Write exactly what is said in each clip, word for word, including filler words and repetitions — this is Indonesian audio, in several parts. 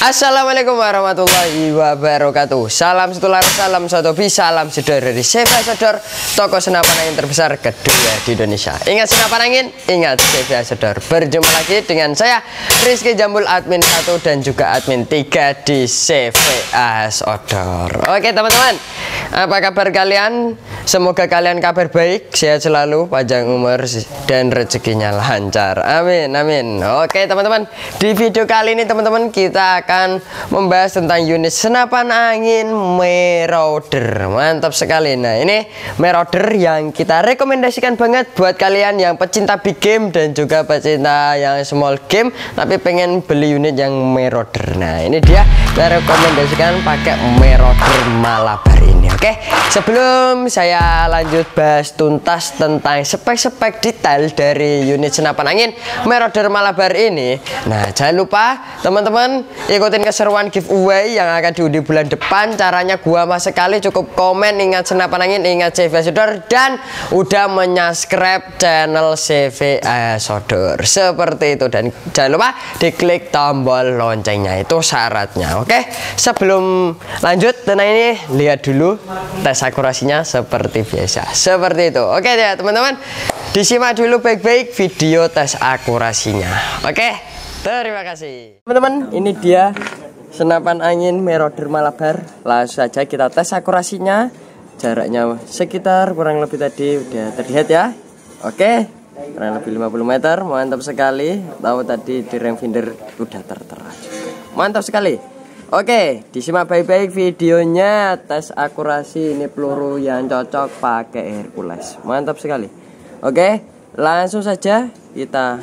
Assalamualaikum warahmatullahi wabarakatuh. Salam setular, salam satu bis, salam jedor dari C V A Sodor, toko senapan angin terbesar kedua di Indonesia. Ingat senapan angin, ingat C V A Sodor. Berjumpa lagi dengan saya Rizky Jambul, admin satu dan juga admin tiga di C V A Sodor. Oke teman-teman, apa kabar kalian? Semoga kalian kabar baik, sehat selalu, panjang umur dan rezekinya lancar. Amin amin. Oke teman-teman, di video kali ini teman-teman kita akan membahas tentang unit senapan angin Marauder. Mantap sekali. Nah ini Marauder yang kita rekomendasikan banget buat kalian yang pecinta big game dan juga pecinta yang small game tapi pengen beli unit yang Marauder. Nah ini dia, kita rekomendasikan pakai Marauder Malabar ini. Oke, sebelum saya lanjut bahas tuntas tentang spek-spek detail dari unit senapan angin Marauder Malabar ini, nah jangan lupa teman-teman ikutin keseruan giveaway yang akan diundi bulan depan. Caranya gua mas sekali, cukup komen ingat senapan angin, ingat C V A Sodor, dan udah menyubscribe channel C V A Sodor seperti itu. Dan jangan lupa diklik tombol loncengnya, itu syaratnya. Oke, sebelum lanjut, nah ini lihat dulu tes akurasinya seperti biasa, seperti itu. Oke ya teman-teman, disimak dulu baik-baik video tes akurasinya. Oke, terima kasih teman-teman. Ini dia senapan angin Marauder Malabar. Langsung saja kita tes akurasinya. Jaraknya sekitar kurang lebih tadi udah terlihat ya. Oke, kurang lebih lima puluh meter. Mantap sekali. Tahu tadi di rangefinder udah tertera juga. Mantap sekali. Oke, disimak baik-baik videonya. Tes akurasi ini peluru yang cocok pakai Hercules. Mantap sekali. Oke, langsung saja kita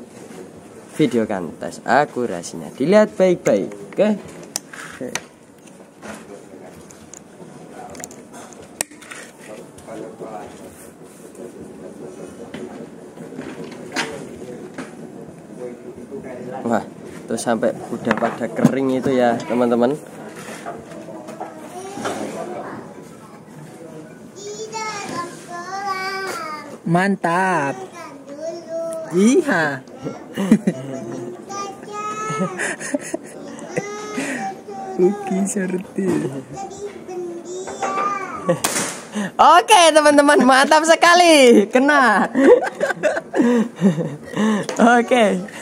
videokan tes akurasinya. Dilihat baik-baik. Oke. Oke. Wah, tuh sampai udah pada kering itu ya teman-teman. Mantap. Iya. Oke, serti. Oke teman-teman, mantap sekali, kena. Oke.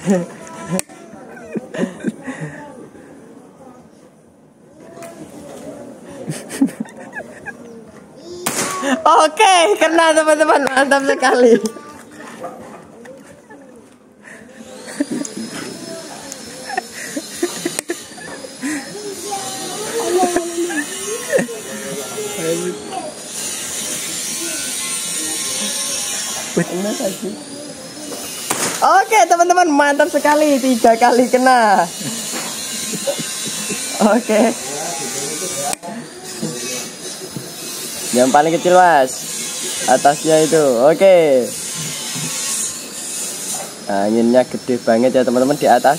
Oke, kena teman-teman, mantap sekali. Oke teman-teman, mantap sekali, tiga kali kena. Oke, yang paling kecil mas, atasnya itu. Oke, anginnya gede banget ya teman-teman di atas.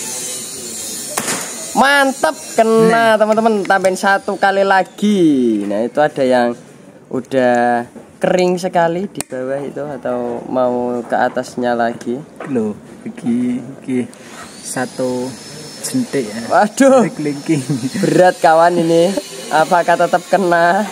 Mantap, kena teman-teman. Tambahin satu kali lagi. Nah itu ada yang udah kering sekali di bawah itu, atau mau ke atasnya lagi Loh, iki iki satu jentik ya. Waduh, berat kawan ini. Apakah tetap kena?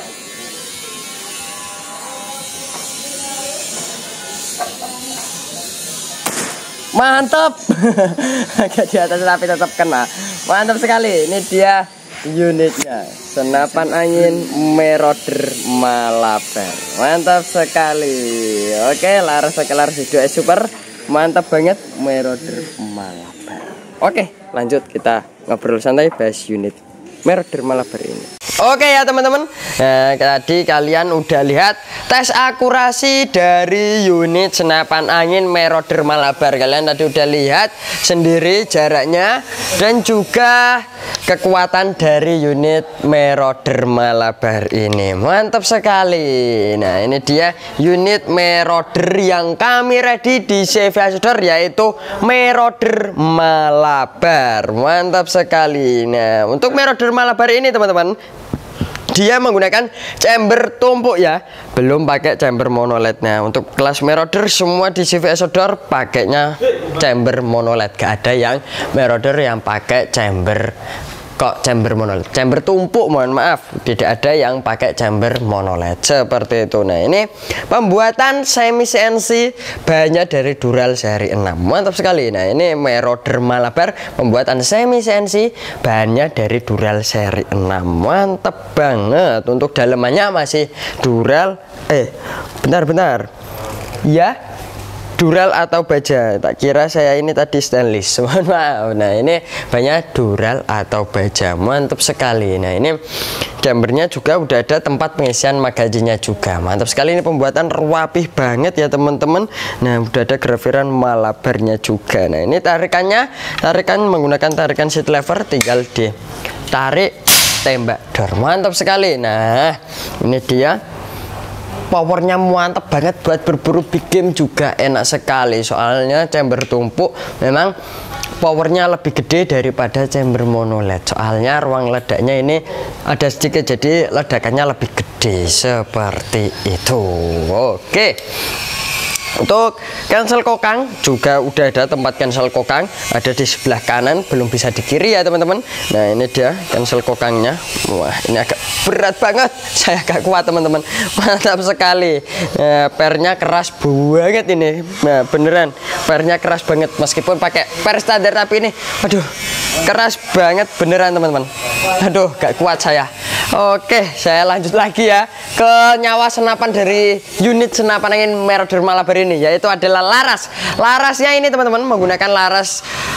Mantap. Agak di atas tapi tetap kena. Mantap sekali. Ini dia unitnya, senapan angin Marauder Malabar. Mantap sekali. Oke, laras pakai laras dua S super. Mantap banget Marauder Malabar. Oke, lanjut kita ngobrol santai bahas unit Marauder Malabar ini. Oke ya teman-teman, nah, tadi kalian udah lihat tes akurasi dari unit senapan angin Marauder Malabar. Kalian tadi udah lihat sendiri jaraknya dan juga kekuatan dari unit Marauder Malabar ini. Mantap sekali. Nah ini dia unit Marauder yang kami ready di C V A Sodor, yaitu Marauder Malabar. Mantap sekali. Nah untuk Marauder Malabar ini teman-teman, dia menggunakan chamber tumpuk ya, belum pakai chamber monolednya. Untuk kelas Marauder semua di C V S Outdoor pakainya chamber monoled, gak ada yang Marauder yang pakai chamber kok chamber monoled, chamber tumpuk, mohon maaf, tidak ada yang pakai chamber monoled seperti itu. Nah, ini pembuatan semi C N C, bahannya dari Dural seri enam, mantap sekali. Nah, ini Marauder Malabar pembuatan semi C N C, bahannya dari Dural seri enam, mantap banget. Untuk dalemannya masih Dural, eh bentar-bentar ya, Dural atau baja, tak kira saya ini tadi stainless, mohon maaf. Nah, ini banyak Dural atau baja, mantap sekali. Nah, ini chambernya juga udah ada tempat pengisian magazinnya juga, mantap sekali. Ini pembuatan rapih banget ya teman-teman. Nah, udah ada grafiran Malabarnya juga. Nah, ini tarikannya, tarikan menggunakan tarikan seat lever, tinggal ditarik tembak dor, mantap sekali. Nah, ini dia, powernya mantap banget buat berburu big game juga enak sekali. Soalnya chamber tumpuk memang powernya lebih gede daripada chamber monoled. Soalnya ruang ledaknya ini ada sedikit, jadi ledakannya lebih gede seperti itu. Oke. Untuk cancel kokang juga udah ada tempat cancel kokang, ada di sebelah kanan, belum bisa di kiri ya teman-teman. Nah, ini dia cancel kokangnya. Wah, ini agak berat banget, saya agak kuat teman-teman, mantap sekali. Nah, pernya keras banget ini, nah beneran pernya keras banget, meskipun pakai per standar tapi ini aduh keras banget beneran teman-teman. Aduh, gak kuat saya. Oke, saya lanjut lagi ya ke nyawa senapan dari unit senapan angin Marauder Malabar ini, yaitu adalah laras. Larasnya ini teman-teman menggunakan laras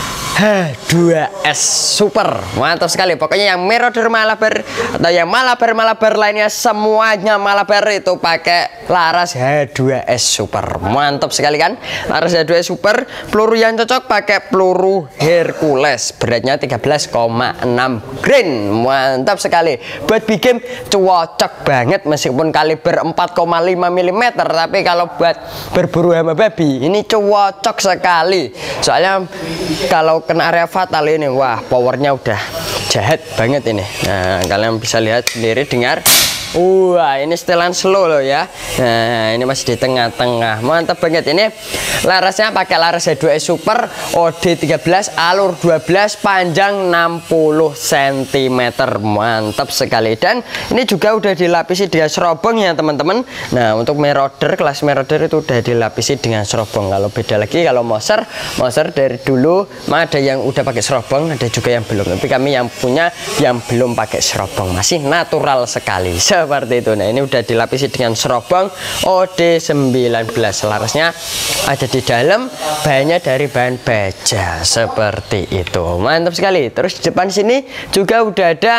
H dua S Super, mantap sekali. Pokoknya yang Marauder Malabar atau yang Malabar-Malabar lainnya, semuanya Malabar itu pakai laras H dua S Super, mantap sekali kan. Laras H dua S Super, peluru yang cocok pakai peluru Hercules, beratnya tiga belas koma enam grain, mantap sekali. Buat big game cocok banget, meskipun kaliber empat koma lima milimeter, tapi kalau buat berburu hama babi ini cocok sekali. Soalnya kalau kena area fatal ini, wah powernya udah jahat banget ini. Nah, kalian bisa lihat sendiri, dengar. Wah, ini setelan slow loh ya. Nah, ini masih di tengah-tengah, mantap banget. Ini larasnya pakai laras H dua S Super, O D tiga belas, alur dua belas, panjang enam puluh sentimeter, mantap sekali. Dan ini juga udah dilapisi dengan serobong ya teman-teman. Nah, untuk Marauder, kelas Marauder itu udah dilapisi dengan serobong. Kalau beda lagi kalau Moser, Moser dari dulu ada yang udah pakai serobong, ada juga yang belum. Tapi kami yang punya yang belum pakai serobong, masih natural sekali seperti itu. Nah, ini udah dilapisi dengan serobong O D sembilan belas, larasnya ada di dalam, bahannya dari bahan baja seperti itu, mantap sekali. Terus di depan sini juga udah ada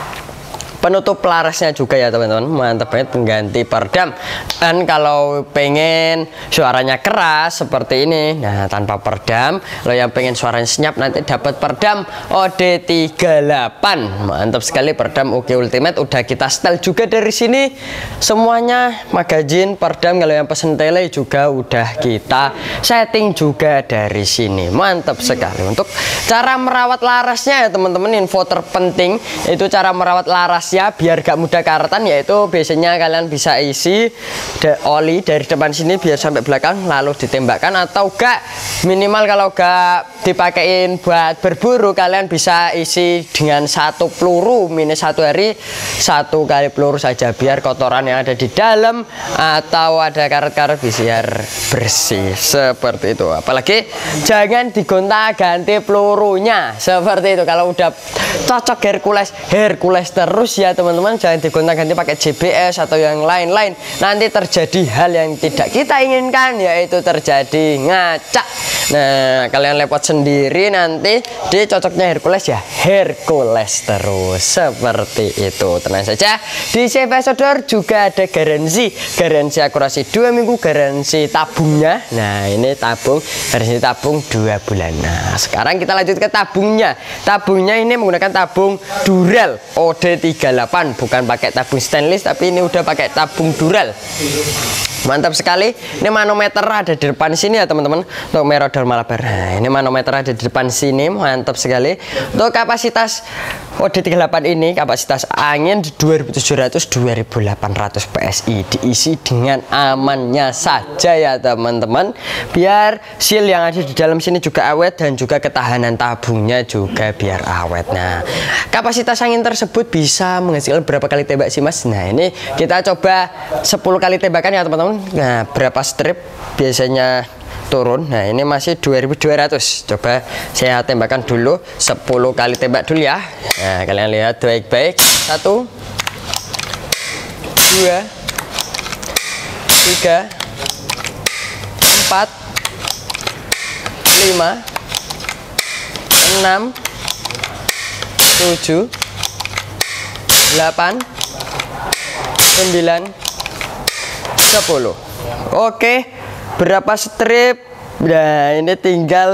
penutup larasnya juga ya teman-teman, mantap banget, pengganti peredam. Dan kalau pengen suaranya keras seperti ini, nah tanpa peredam. Kalau yang pengen suaranya senyap, nanti dapat peredam O D tiga puluh delapan, mantap sekali. Peredam U G Ultimate udah kita setel juga dari sini semuanya, magazin, peredam. Kalau yang pesen tele juga udah kita setting juga dari sini, mantap sekali. Untuk cara merawat larasnya ya teman-teman, info terpenting itu cara merawat laras ya biar gak mudah karetan, yaitu biasanya kalian bisa isi oli dari depan sini biar sampai belakang lalu ditembakkan, atau gak minimal kalau gak dipakein buat berburu, kalian bisa isi dengan satu peluru, minus satu hari satu kali peluru saja, biar kotoran yang ada di dalam atau ada karet-karet biar bersih seperti itu. Apalagi jangan digonta-ganti pelurunya seperti itu. Kalau udah cocok Hercules, Hercules terus ya teman-teman, jangan digonta-ganti pakai J B S atau yang lain-lain, nanti terjadi hal yang tidak kita inginkan, yaitu terjadi ngacak. Nah, kalian lepot sendiri, nanti di cocoknya Hercules ya Hercules terus seperti itu. Tenang saja, di C V S Outdoor juga ada garansi, garansi akurasi dua minggu, garansi tabungnya. Nah, ini tabung, garansi tabung dua bulan. Nah, sekarang kita lanjut ke tabungnya. Tabungnya ini menggunakan tabung Dural O D tiga puluh delapan, bukan pakai tabung stainless, tapi ini udah pakai tabung Dural. Mantap sekali. Ini manometer ada di depan sini ya teman-teman, untuk Marauder Malabar. Nah, ini manometer ada di depan sini, mantap sekali. Untuk kapasitas O D tiga puluh delapan ini kapasitas angin dua ribu tujuh ratus sampai dua ribu delapan ratus P S I, diisi dengan amannya saja ya teman-teman, biar seal yang ada di dalam sini juga awet dan juga ketahanan tabungnya juga biar awet. Nah, kapasitas angin tersebut bisa menghasilkan berapa kali tembak sih Mas? Nah, ini kita coba sepuluh kali tembakan ya teman-teman. Nah, berapa strip biasanya turun? Nah, ini masih dua ribu dua ratus. Coba saya tembakan dulu sepuluh kali tembak dulu ya. Nah, kalian lihat baik-baik. Satu, dua, tiga, empat, lima, enam, tujuh, delapan, sembilan, sepuluh. Oke, berapa strip? Nah, ini tinggal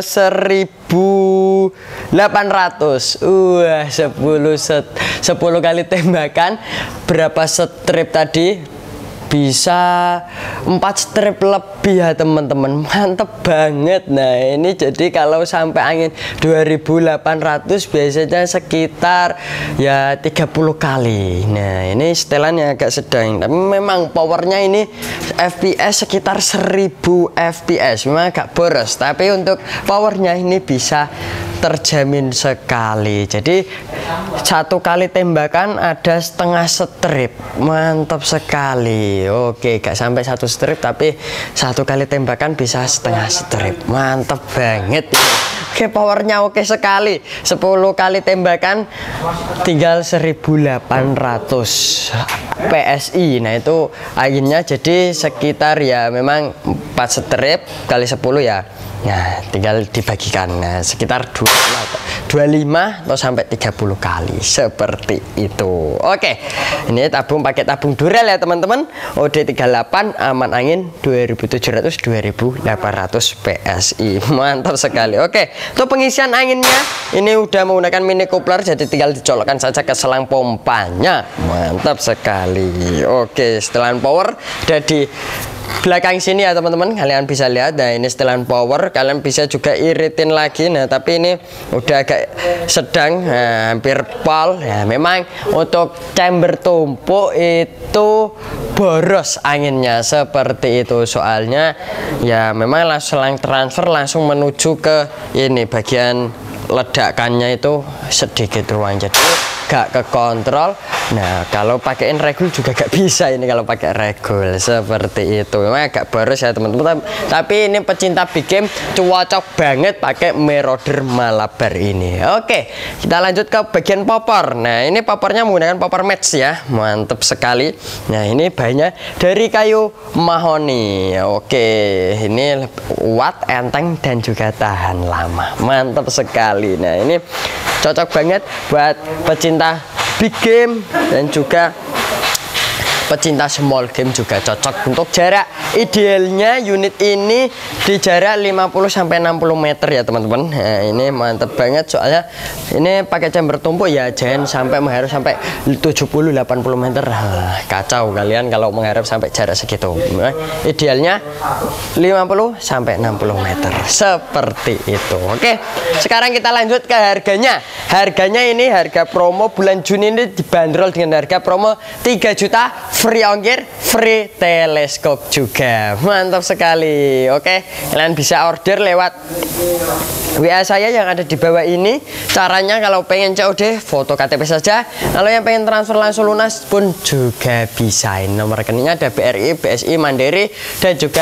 seribu delapan ratus. Wah, sepuluh set, sepuluh kali tembakan berapa strip tadi? Bisa empat strip lebih ya teman-teman, mantep banget. Nah, ini jadi kalau sampai angin dua ribu delapan ratus biasanya sekitar ya tiga puluh kali. Nah, ini setelannya agak sedang, tapi memang powernya ini F P S sekitar seribu F P S, memang agak boros, tapi untuk powernya ini bisa terjamin sekali. Jadi satu kali tembakan ada setengah strip, mantap sekali. Oke, gak sampai satu strip, tapi satu kali tembakan bisa setengah strip, mantap banget ini. Oke, powernya oke sekali. Sepuluh kali tembakan tinggal seribu delapan ratus P S I. Nah, itu anginnya jadi sekitar ya memang empat strip kali sepuluh ya. Nah, tinggal dibagikan. Nah, sekitar dua puluh lima atau sampai tiga puluh kali seperti itu. Oke, ini tabung pakai tabung Durel ya teman-teman. O D tiga puluh delapan aman angin dua ribu tujuh ratus sampai dua ribu delapan ratus P S I. Mantap sekali. Oke, untuk pengisian anginnya ini udah menggunakan mini coupler, jadi tinggal dicolokkan saja ke selang pompanya. Mantap sekali. Oke, setelan power ada di belakang sini ya teman-teman, kalian bisa lihat. Nah, ini setelan power, kalian bisa juga iritin lagi. Nah, tapi ini udah agak sedang, nah, hampir pol. Nah, memang untuk chamber tumpuk itu boros anginnya seperti itu, soalnya ya memang langsung transfer langsung menuju ke ini bagian ledakannya itu sedikit ruang, jadi gak ke kontrol. Nah, kalau pakaiin regul juga gak bisa ini kalau pakai regul seperti itu. Memang agak boros ya teman-teman, tapi ini pecinta big game cocok banget pakai Marauder Malabar ini. Oke, kita lanjut ke bagian popor. Nah, ini popornya menggunakan popor match ya, mantep sekali. Nah, ini bahannya dari kayu mahoni. Oke, ini kuat, enteng dan juga tahan lama, mantap sekali. Nah, ini cocok banget buat pecinta big game dan juga pecinta small game juga cocok. Untuk jarak idealnya unit ini di jarak lima puluh sampai enam puluh meter ya teman-teman. Nah, ini mantep banget soalnya ini pakai chamber tumpuk ya, jangan sampai mengharap sampai tujuh puluh delapan puluh meter. Nah, kacau kalian kalau mengharap sampai jarak segitu. Nah, idealnya lima puluh sampai enam puluh meter seperti itu. Oke, sekarang kita lanjut ke harganya. Harganya ini harga promo bulan Juni ini dibanderol dengan harga promo tiga juta, free ongkir, free teleskop juga. Mantap sekali. Oke, kalian bisa order lewat W A saya yang ada di bawah ini. Caranya kalau pengen C O D foto K T P saja. Kalau yang pengen transfer langsung lunas pun juga bisa. Ini nomor rekeningnya ada B R I, B S I, Mandiri dan juga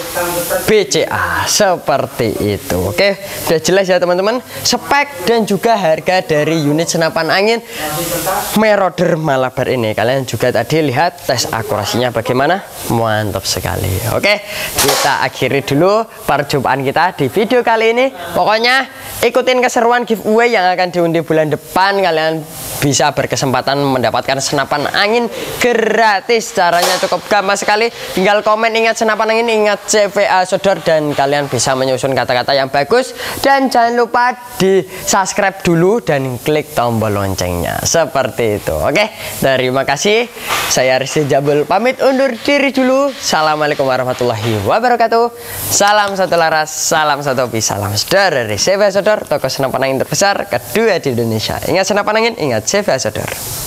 B C A seperti itu. Oke, udah jelas ya teman-teman spek dan juga harga dari unit senapan angin Marauder Malabar ini. Kalian juga tadi lihat tes akurasinya bagaimana, mantap sekali. Oke, kita akhiri dulu perjumpaan kita di video kali ini. Pokoknya ikutin keseruan giveaway yang akan diundi bulan depan. Kalian bisa berkesempatan mendapatkan senapan angin gratis. Caranya cukup gampang sekali, tinggal komen ingat senapan angin, ingat C V A Sodor, dan kalian bisa menyusun kata-kata yang bagus. Dan jangan lupa di subscribe dulu dan klik tombol loncengnya seperti itu. Oke, terima kasih. Saya Rizky Jabul pamit undur diri dulu. Assalamualaikum warahmatullahi wabarakatuh. Salam satu laras, salam satu hobi, salam saudara. dari C V A Sodor, toko senapan angin terbesar kedua di Indonesia. Ingat senapan angin, ingat C V A Sodor.